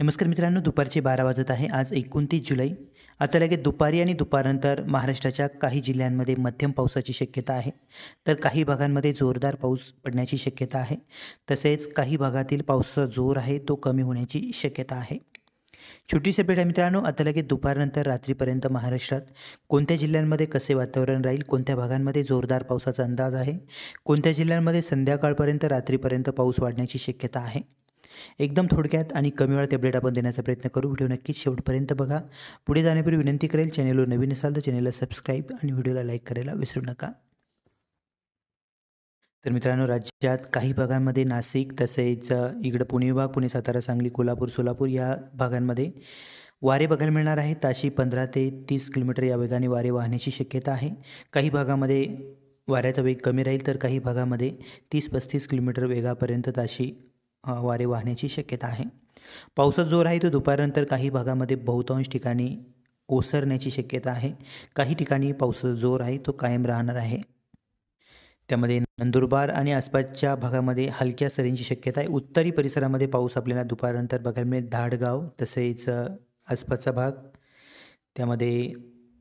नमस्कार मित्रांनो, दुपारचे 12 वाजत आहे. आज 29 जुलै. आता लगेच दुपारी आणि दुपारनंतर महाराष्ट्राच्या काही जिल्ह्यांमध्ये मध्यम पावसाची शक्यता आहे. तर काही भागांमध्ये जोरदार पाऊस पडण्याची शक्यता आहे. तसेच काही भागातील पावसाचा जोर आहे तो कमी होण्याची शक्यता आहे. छोटीशी अपडेट आहे मित्रांनो, आता लगेच दुपारनंतर रात्रीपर्यंत महाराष्ट्रात कोणत्या जिल्ह्यांमध्ये कसे वातावरण राहील, कोणत्या भागांमध्ये जोरदार पावसाचा अंदाज आहे, कोणत्या जिल्ह्यांमध्ये संध्याकाळपर्यंत रात्रीपर्यंत पाऊस वाढण्याची शक्यता आहे. एकदम थोडक्यात आणि कमी वेळात अपडेट आपण देण्याचा प्रयत्न करू. व्हिडिओ नक्कीच शेवटपर्यंत बघा. पुढे जाण्यापूर्वी विनंती करेल, चॅनलवर नवीन असाल तर चॅनलला सबस्क्राईब आणि व्हिडिओला लाईक करायला विसरू नका. तर मित्रांनो, राज्यात काही भागांमध्ये नाशिक तसेच इकडं पुणे विभाग, पुणे, सातारा, सांगली, कोल्हापूर, सोलापूर या भागांमध्ये वारे बघायला मिळणार आहे. ताशी 15 ते 30 किलोमीटर या वेगाने वारे वाहण्याची शक्यता आहे. काही भागामध्ये वाऱ्याचा वेग कमी राहील तर काही भागामध्ये 30-35 किलोमीटर वेगापर्यंत ताशी वारे वाहण्याची शक्यता आहे. पावसाचा जोर आहे तो दुपारनंतर काही भागामध्ये बहुतांश ठिकाणी ओसरण्याची शक्यता आहे. काही ठिकाणी पावसाचा जोर आहे तो कायम राहणार आहे. त्यामध्ये नंदुरबार आणि आसपासच्या भागामध्ये हलक्या सरींची शक्यता आहे. उत्तरी परिसरामध्ये पाऊस आपल्याला दुपारनंतर बघायला मिळेल. धाडगाव तसेच आसपासचा भाग, त्यामध्ये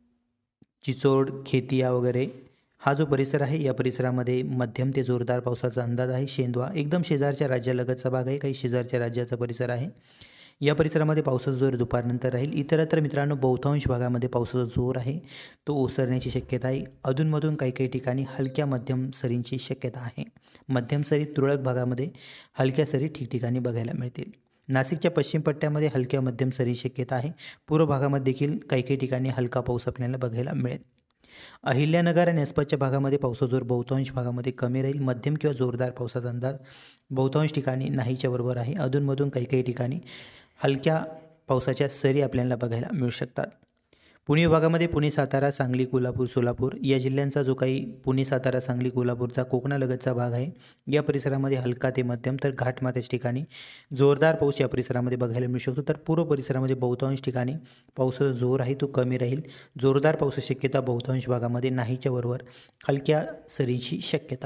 चिचोड, खेतिया वगैरे हा जो परिसर आहे या परिसरामध्ये मध्यम ते जोरदार पावसाचा अंदाज आहे. शेंदवा एकदम शेजारच्या राज्यालगतचा भाग आहे, काही शेजारच्या राज्याचा परिसर आहे. या परिसरामध्ये पावसाचा जोर दुपारनंतर राहील. इतरत्र मित्रांनो बहुतांश भागामध्ये पावसाचा जोर आहे तो ओसरण्याची शक्यता आहे. अधूनमधून काही काही ठिकाणी हलक्या मध्यम सरींची शक्यता आहे. मध्यम सरी तुरळक भागामध्ये, हलक्या सरी ठिकठिकाणी बघायला मिळतील. नाशिकच्या पश्चिम पट्ट्यामध्ये हलक्या मध्यम सरींची शक्यता आहे. पूर्व भागामध्ये देखील काही काही ठिकाणी हलका पाऊस आपल्याला बघायला मिळेल. अहिल्यानगर आणि आसपासच्या भागामध्ये पावसाचा जोर बहुतांश भागामध्ये कमी राहील. मध्यम किंवा जोरदार पावसाचा अंदाज बहुतांश ठिकाणी नाहीच्या बरोबर आहे. अधूनमधून काही काही ठिकाणी हलक्या पावसाच्या सरी आपल्याला बघायला मिळू शकतात. पुणे विभागामध्ये पुणे, सातारा, सांगली, कोल्हापूर, सोलापूर या जिल्ह्यांचा जो काही पुणे, सातारा, सांगली, कोल्हापूरचा कोकणालगतचा भाग आहे या परिसरामध्ये हलका ते मध्यम तर घाटमाथ्याच्या ठिकाणी जोरदार पाऊस या परिसरामध्ये बघायला मिळू शकतो. तर पूर्व परिसरामध्ये बहुतांश ठिकाणी पावसाचा जोर आहे तो कमी राहील. जोरदार पावसाची शक्यता बहुतांश भागामध्ये नाहीच्या बरोबर हलक्या सरीची शक्यता.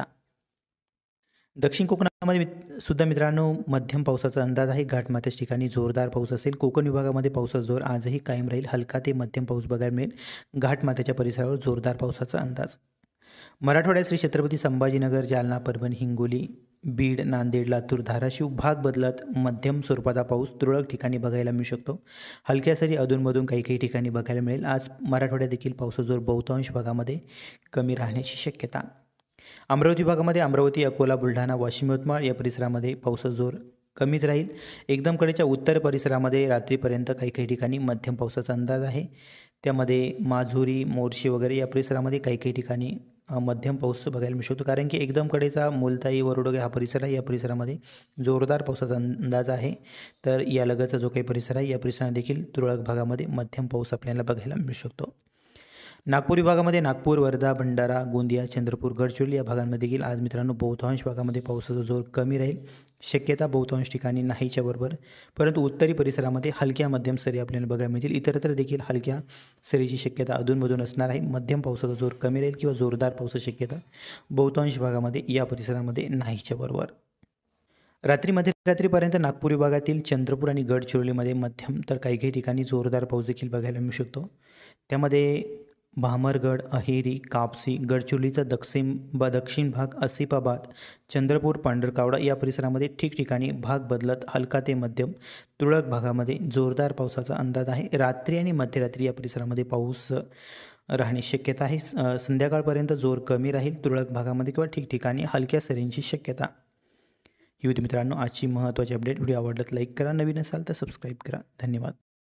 दक्षिण कोकणामध्ये सुद्धा मित्रांनो मध्यम पावसाचा अंदाज आहे. घाटमाथ्याच्या ठिकाणी जोरदार पाऊस असेल. कोकण विभागामध्ये पावसाचा जोर आजही कायम राहील. हलका ते मध्यम पाऊस बघायला मिळेल. घाटमाथ्याच्या परिसरावर जोरदार पावसाचा अंदाज. मराठवाड्यात श्री छत्रपती संभाजीनगर, जालना, परभणी, हिंगोली, बीड, नांदेड, लातूर, धाराशिव भाग बदलत मध्यम स्वरूपाचा पाऊस तुरळक ठिकाणी बघायला मिळू शकतो. हलक्या सरी अधूनमधून काही काही ठिकाणी बघायला मिळेल. आज मराठवाड्यात देखील पावसाचा जोर बहुतांश भागामध्ये कमी राहण्याची शक्यता. अमरावती विभागामध्ये अमरावती, अकोला, बुलढाणा, वाशिम, यवतमाळ या परिसरामध्ये पावसाचा जोर कमीच राहील. एकदम कडेच्या उत्तर परिसरामध्ये रात्रीपर्यंत काही काही ठिकाणी मध्यम पावसाचा अंदाज आहे. त्यामध्ये माझुरी, मोर्शी वगैरे या परिसरामध्ये काही काही ठिकाणी मध्यम पाऊस बघायला मिळू शकतो. कारण की एकदम कडेचा मुलताई, वरोडगे हा परिसर आहे. या परिसरामध्ये जोरदार पावसाचा अंदाज आहे. तर या लगतचा जो काही परिसर आहे या परिसरात देखील तुरळक भागामध्ये मध्यम पाऊस आपल्याला बघायला मिळू शकतो. नागपूर विभागामध्ये नागपूर, वर्धा, भंडारा, गोंदिया, चंद्रपूर, गडचिरोली या भागांमध्ये देखील आज मित्रांनो बहुतांश भागामध्ये पावसाचा जोर कमी राहील. शक्यता बहुतांश ठिकाणी नाहीच्या बरोबर, परंतु उत्तरी परिसरामध्ये हलक्या मध्यम सरी आपल्याला बघायला मिळतील. इतरत्र देखील हलक्या सरीची शक्यता अधूनमधून असणार आहे. मध्यम पावसाचा जोर कमी राहील किंवा जोरदार पावसाची शक्यता बहुतांश भागामध्ये या परिसरामध्ये नाहीच्या बरोबर. मध्यरात्रीपर्यंत नागपूर विभागातील चंद्रपूर आणि गडचिरोलीमध्ये मध्यम तर काही काही ठिकाणी जोरदार पाऊस देखील बघायला मिळू शकतो. त्यामध्ये भामरगड, अहेरी, कापसी, गडचिरोलीचा दक्षिण भाग, आसिफाबाद, चंद्रपूर, पांढरकवडा या परिसरामध्ये ठिकठिकाणी भाग बदलत हलका ते मध्यम तुरळक भागामध्ये जोरदार पावसाचा अंदाज आहे. रात्री आणि मध्यरात्री या परिसरामध्ये पाऊस राहण्याची शक्यता आहे. संध्याकाळपर्यंत जोर कमी राहील. तुरळक भागामध्ये किंवा ठिकठिकाणी हलक्या सरींची शक्यता. ही होती मित्रांनो आजची महत्त्वाची अपडेट. व्हिडिओ आवडला तर लाईक करा, नवीन असाल तर सबस्क्राईब करा. धन्यवाद.